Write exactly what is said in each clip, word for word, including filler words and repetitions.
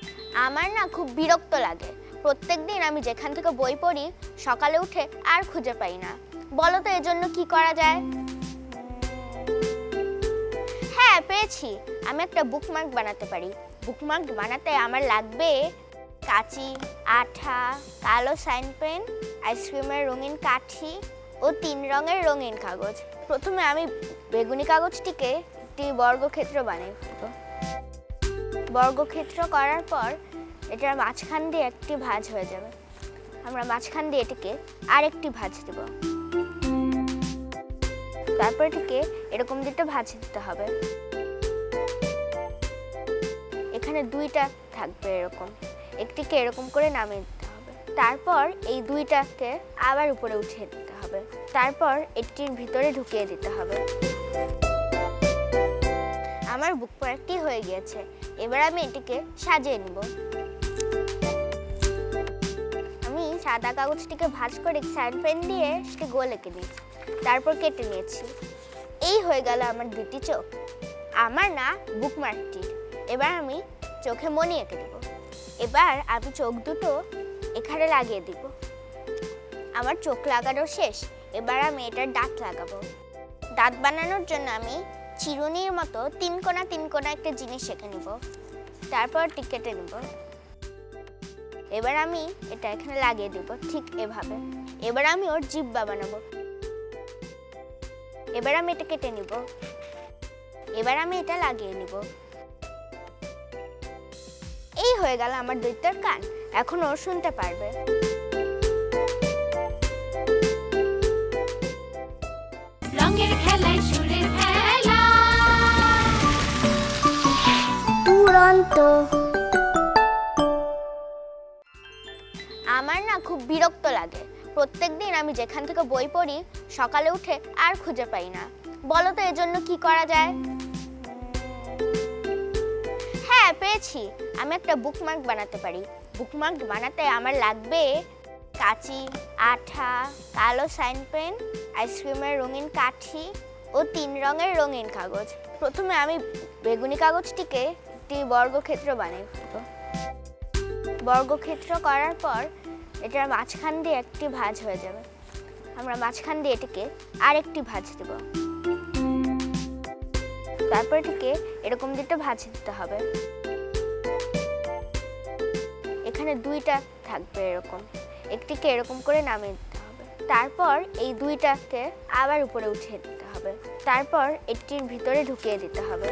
আমার না খুব বিরক্ত লাগে। প্রত্যেকদিন আমি যেখান থেকে বই পড়ি সকালে উঠে আর খুঁজে পাই না। বলো তো এর জন্য কি করা যায়? হ্যাঁ, পেয়েছি। আমি একটা বুকমার্ক বানাতে পারি। বুকমার্ক বানাতে আমার লাগবে কাঁচি, আঠা, কালো সাইন পেন, আইসক্রিমের রঙিন কাঠি ও তিন রঙের রঙিন কাগজ। প্রথমে আমি বেগুনি কাগজটিকে একটি বর্গক্ষেত্র বানিয়ে ফেলব। বর্গক্ষেত্র করার পর এটার মাঝখান দিয়ে একটি ভাঁজ হয়ে যাবে। আমরা মাঝখান দিয়ে এটিকে আরেকটি ভাঁজ দেব। তারপর এটিকে এরকম দিকটা ভাঁজ দিতে হবে। এখানে দুইটা থাকবে এরকম, একটিকে এরকম করে নামিয়ে দিতে হবে। তারপর এই দুইটাকে আবার উপরে উঠিয়ে দিতে হবে। তারপর এটির ভিতরে ঢুকিয়ে দিতে হবে। আমার বুকমার্কটি হয়ে গিয়েছে। এবার আমি এটিকে সাজিয়ে নিব। আমি সাদা কাগজটিকে ভাঁজ করে সাইন পেন দিয়ে সেটি গোল এঁকে নিয়েছি। তারপর কেটে নিয়েছি। এই হয়ে গেল আমার দুটি চোখ। আমার না বুকমার্কটির। এবার আমি চোখে মণি এঁকে দেব। এবার আমি চোখ দুটো এখানে লাগিয়ে দিব। আমার চোখ লাগানো শেষ। এবার আমি এটার দাঁত লাগাবো। দাঁত বানানোর জন্য আমি চিরুনির মতো তিন কোনা তিন কোনা একটা জিনিস এঁকে নিব। তারপর কেটে নিব। এবার আমি এটা এখানে লাগিয়ে দিব ঠিক এভাবে। এবার আমি ওর জিহ্বা বানাবো। এবার আমি এটা কেটে নিব। এবার আমি এটা লাগিয়ে নিব। এই হয়ে গেল আমার দৈত্যের কান। এখন ও শুনতে পারবে। রঙের খেলায় সুরের খেলা দুরন্ত। আমার না খুব বিরক্ত লাগে। প্রত্যেকদিন আমি যেখান থেকে বই পড়ি সকালে উঠে আর খুঁজে পাই না। বলো তো এর জন্য কি করা যায়? হ্যাঁ, পেয়েছি। আমি একটা বুকমার্ক বানাতে পারি। বুকমার্ক বানাতে আমার লাগবে কাঁচি, আঠা, কালো সাইন পেন, আইসক্রিমের রঙিন কাঠি ও তিন রঙের রঙিন কাগজ। প্রথমে আমি বেগুনি কাগজটিকে একটি বর্গক্ষেত্র বানিয়ে ফেলব। বর্গক্ষেত্র করার পর এটার মাঝখান দিয়ে একটি ভাঁজ হয়ে যাবে। আমরা মাঝখান দিয়ে এটিকে আরেকটি ভাঁজ দেব। তারপর এটিকে এরকম দিকটা ভাঁজ দিতে হবে। এখানে দুইটা থাকবে এরকম, একটিকে এরকম করে নামিয়ে দিতে হবে। তারপর এই দুইটাকে আবার উপরে উঠিয়ে দিতে হবে। তারপর এটির ভিতরে ঢুকিয়ে দিতে হবে।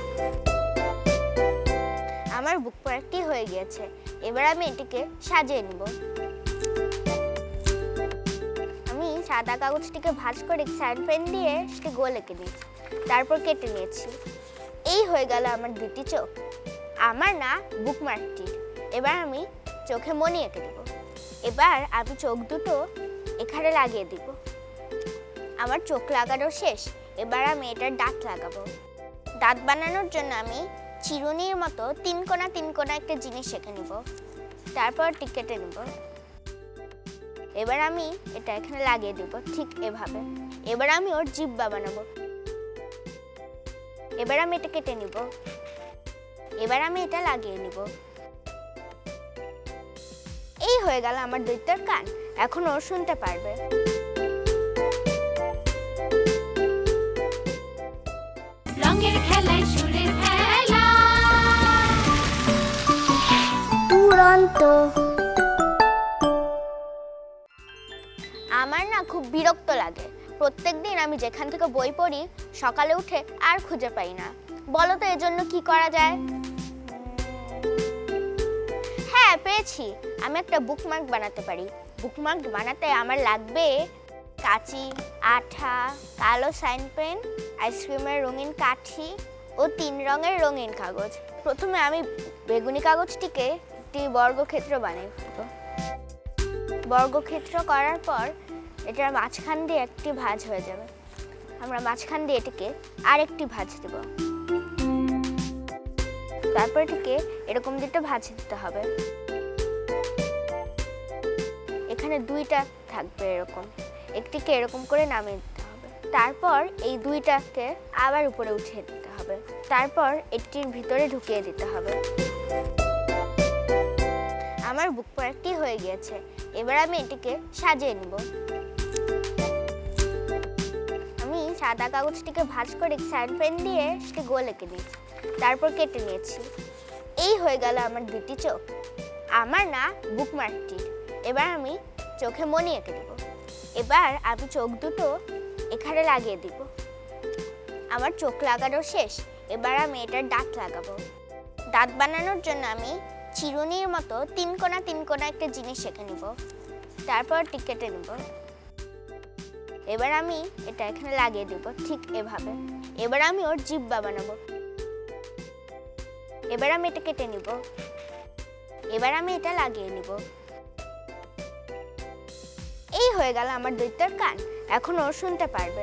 আমার বুকমার্কটি হয়ে গিয়েছে। এবার আমি এটিকে সাজিয়ে নিব। আমি সাদা কাগজটিকে ভাঁজ করে সাইন পেন দিয়ে সেটি গোল এঁকে নিয়েছি। তারপর কেটে নিয়েছি। এই হয়ে গেল আমার দুটি চোখ। আমার না বুকমার্কটির। এবার আমি চোখে মণি এঁকে দেব। এবার আমি চোখ দুটো এখানে লাগিয়ে দিব। আমার চোখ লাগানো শেষ। এবার আমি এটার দাঁত লাগাবো। দাঁত বানানোর জন্য আমি চিরুনির মতো তিন কোনা তিন কোনা একটা জিনিস এঁকে নিব। তারপর কেটে নিব। এবার আমি এটা এখানে লাগিয়ে দিব ঠিক এভাবে। এবার আমি ওর জিহ্বা বানাবো। এবার আমি এটা কেটে নিব। এবার আমি এটা লাগিয়ে নিব। এই হয়ে গেল আমার দৈত্যের কান। এখন ও শুনতে পারবে। রঙের খেলায় সুরের খেলা দুরন্ত। আমার না খুব বিরক্ত লাগে। প্রত্যেকদিন আমি যেখান থেকে বই পড়ি সকালে উঠে আর খুঁজে পাই না। বলো তো এর জন্য কি করা যায়? হ্যাঁ, পেয়েছি। আমি একটা বুকমার্ক বানাতে পারি। বুকমার্ক বানাতে আমার লাগবে কাঁচি, আঠা, কালো সাইন পেন, আইসক্রিমের রঙিন কাঠি ও তিন রঙের রঙিন কাগজ। প্রথমে আমি বেগুনি কাগজটিকে একটি বর্গক্ষেত্র বানিয়ে ফেলব। বর্গক্ষেত্র করার পর এটার মাঝখান দিয়ে একটি ভাঁজ হয়ে যাবে। আমরা মাঝখান দিয়ে এটিকে আরেকটি ভাঁজ দেব। তারপর এটিকে এরকম দিকটা ভাঁজ দিতে হবে। এখানে দুইটা থাকবে এরকম, একটিকে এরকম করে নামিয়ে দিতে হবে। তারপর এই দুইটাকে আবার উপরে উঠিয়ে দিতে হবে। তারপর এটির ভিতরে ঢুকিয়ে দিতে হবে। আমার বুকমার্কটি হয়ে গিয়েছে। এবার আমি এটিকে সাজিয়ে নিব। আমি সাদা কাগজটিকে ভাঁজ করে সাইন পেন দিয়ে সেটি গোল এঁকে দিয়েছি, তারপর কেটে নিয়েছি। এই হয়ে গেল আমার দুটি চোখ। আমার না বুকমার্কটি। এবার আমি চোখে মণি এঁকে দেব। এবার আমি চোখ দুটো এখানে লাগিয়ে দিব। আমার চোখ লাগানো শেষ। এবার আমি এটার দাঁত লাগাবো। দাঁত বানানোর জন্য আমি চিরুনির মতো তিন কোনা তিন কোনা একটা জিনিস এঁকে নিব, তারপর এটি কেটে নিব। এবার আমি এটা এখানে লাগিয়ে দিব ঠিক এভাবে। এবার আমি ওর জিহ্বা বানাবো। এবার আমি এটা কেটে নিব। এবার আমি এটা লাগিয়ে নিব। এই হয়ে গেল আমার দৈত্যের কান। এখন ও শুনতে পারবে।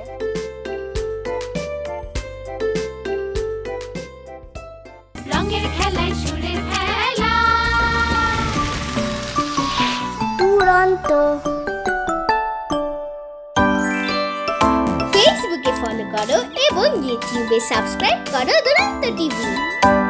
রঙের খেলায় সুরের খেলা। দুরন্ত। ফেসবুকে ফলো করো এবং ইউটিউবে সাবস্ক্রাইব করো দুরন্ত টিভি।